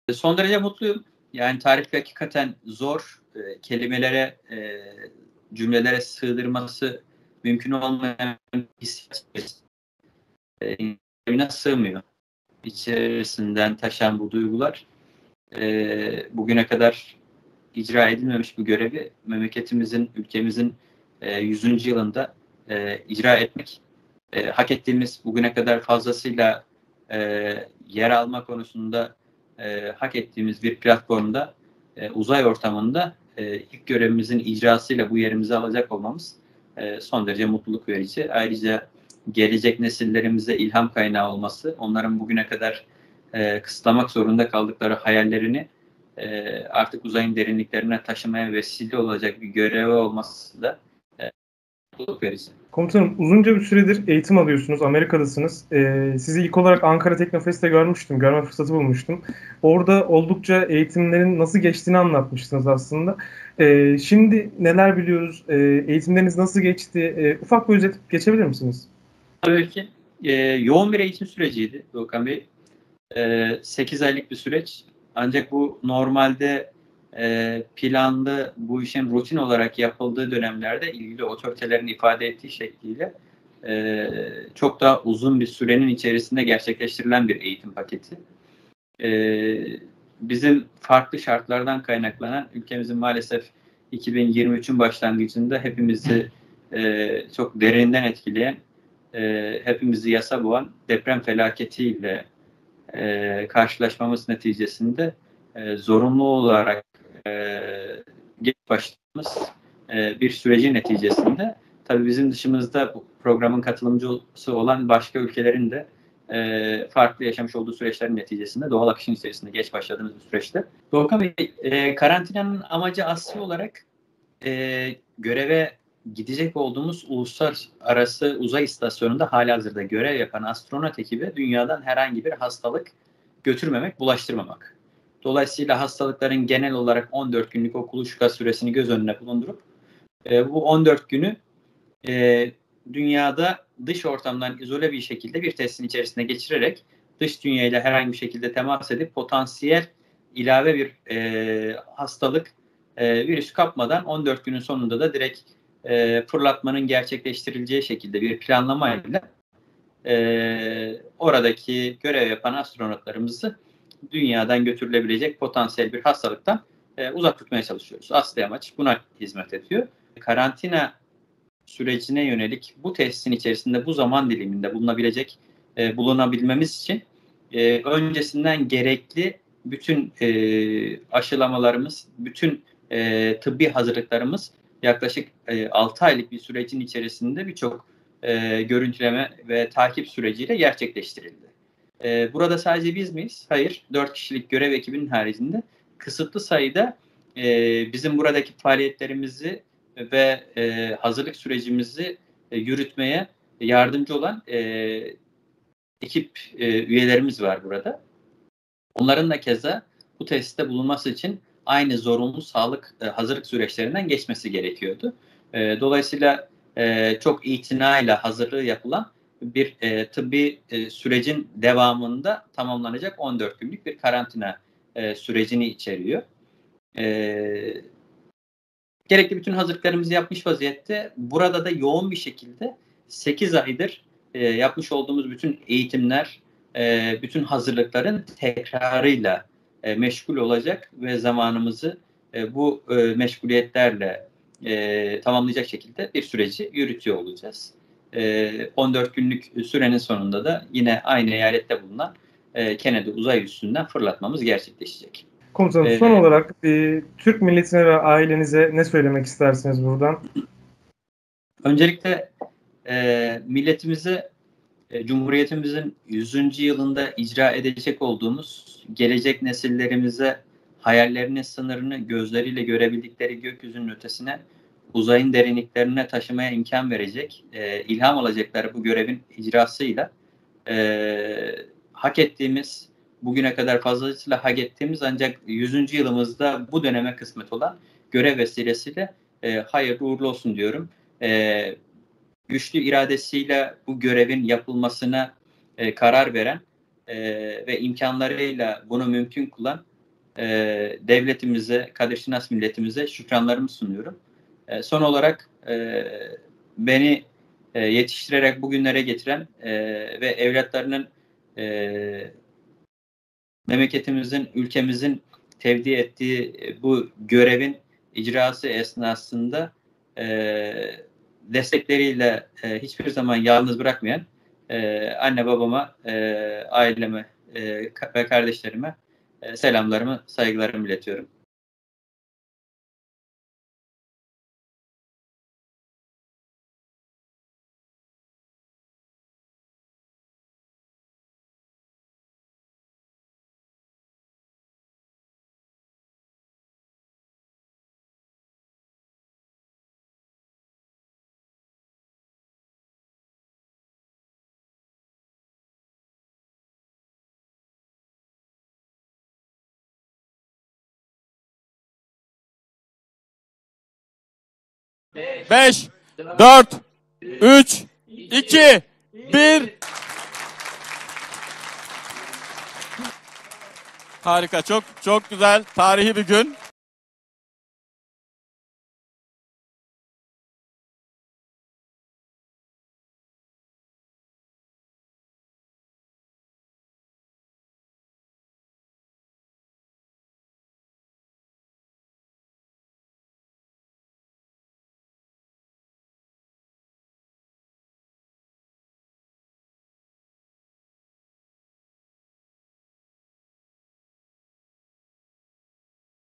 Son derece mutluyum. Yani tarih hakikaten zor. Kelimelere, cümlelere sığdırması mümkün olmayan hissiyat evine sığmıyor. İçerisinden taşan bu duygular bugüne kadar icra edilmemiş bu görevi memleketimizin, ülkemizin 100. yılında icra etmek, hak ettiğimiz bugüne kadar fazlasıyla yer alma konusunda hak ettiğimiz bir platformda, uzay ortamında ilk görevimizin icrasıyla bu yerimizi alacak olmamız son derece mutluluk verici. Ayrıca gelecek nesillerimize ilham kaynağı olması, onların bugüne kadar kısıtlamak zorunda kaldıkları hayallerini artık uzayın derinliklerine taşımaya vesile olacak bir görevi olması da mutluluk verici. Komutanım, uzunca bir süredir eğitim alıyorsunuz, Amerika'dasınız. Sizi ilk olarak Ankara Teknofest'te görmüştüm, görme fırsatı bulmuştum. Orada oldukça eğitimlerin nasıl geçtiğini anlatmıştınız aslında. Şimdi neler biliyoruz, eğitimleriniz nasıl geçti? Ufak bir özet geçebilir misiniz? Tabii ki. Yoğun bir eğitim süreciydi Doğukan Bey. 8 aylık bir süreç. Ancak bu normalde planlı, bu işin rutin olarak yapıldığı dönemlerde ilgili otoritelerin ifade ettiği şekliyle çok daha uzun bir sürenin içerisinde gerçekleştirilen bir eğitim paketi. Bizim farklı şartlardan kaynaklanan ülkemizin maalesef 2023'ün başlangıcında hepimizi çok derinden etkileyen, hepimizi yasa boğan deprem felaketiyle karşılaşmamız neticesinde zorunlu olarak geç başladığımız bir sürecin neticesinde tabii bizim dışımızda bu programın katılımcısı olan başka ülkelerin de farklı yaşamış olduğu süreçlerin neticesinde doğal akışın içerisinde geç başladığımız bir süreçte. Doğukan Bey, karantinanın amacı asli olarak göreve gidecek olduğumuz uluslararası uzay istasyonunda halihazırda görev yapan astronot ekibi dünyadan herhangi bir hastalık götürmemek, bulaştırmamak. Dolayısıyla hastalıkların genel olarak 14 günlük o kuluçka süresini göz önüne bulundurup bu 14 günü dünyada dış ortamdan izole bir şekilde bir testin içerisine geçirerek dış dünyayla herhangi bir şekilde temas edip potansiyel ilave bir hastalık virüs kapmadan 14 günün sonunda da direkt fırlatmanın gerçekleştirileceği şekilde bir planlamayla oradaki görev yapan astronotlarımızı dünyadan götürülebilecek potansiyel bir hastalıktan uzak tutmaya çalışıyoruz. Asli amaç buna hizmet ediyor. Karantina sürecine yönelik bu testin içerisinde bu zaman diliminde bulunabilmemiz için öncesinden gerekli bütün aşılamalarımız, bütün tıbbi hazırlıklarımız yaklaşık 6 aylık bir sürecin içerisinde birçok görüntüleme ve takip süreciyle gerçekleştirildi. Burada sadece biz miyiz? Hayır. 4 kişilik görev ekibinin haricinde kısıtlı sayıda bizim buradaki faaliyetlerimizi ve hazırlık sürecimizi yürütmeye yardımcı olan ekip üyelerimiz var burada. Onların da keza bu testte bulunması için aynı zorunlu sağlık hazırlık süreçlerinden geçmesi gerekiyordu. Dolayısıyla çok itinayla hazırlığı yapılan bir tıbbi sürecin devamında tamamlanacak 14 günlük bir karantina sürecini içeriyor. Gerekli bütün hazırlıklarımızı yapmış vaziyette. Burada da yoğun bir şekilde 8 aydır yapmış olduğumuz bütün eğitimler, bütün hazırlıkların tekrarıyla meşgul olacak ve zamanımızı bu meşguliyetlerle tamamlayacak şekilde bir süreci yürütüyor olacağız. 14 günlük sürenin sonunda da yine aynı eyalette bulunan Kennedy uzay üssünden fırlatmamız gerçekleşecek. Komutanım, son olarak Türk milletine ve ailenize ne söylemek istersiniz buradan? Öncelikle milletimize Cumhuriyetimizin 100. yılında icra edecek olduğumuz gelecek nesillerimize hayallerinin sınırını gözleriyle görebildikleri gökyüzünün ötesine, uzayın derinliklerine taşımaya imkan verecek, ilham alacakları bu görevin icrasıyla hak ettiğimiz, bugüne kadar fazlasıyla hak ettiğimiz ancak 100. yılımızda bu döneme kısmet olan görev vesilesiyle hayırlı uğurlu olsun diyorum. Güçlü iradesiyle bu görevin yapılmasına karar veren ve imkanlarıyla bunu mümkün kılan devletimize, Kadir Şinas milletimize şükranlarımı sunuyorum. Son olarak beni yetiştirerek bugünlere getiren ve evlatlarının memleketimizin, ülkemizin tevdi ettiği bu görevin icrası esnasında destekleriyle hiçbir zaman yalnız bırakmayan anne babama, aileme ve kardeşlerime selamlarımı, saygılarımı iletiyorum. Beş, dört, üç, iki, bir. Harika, çok çok güzel, tarihi bir gün.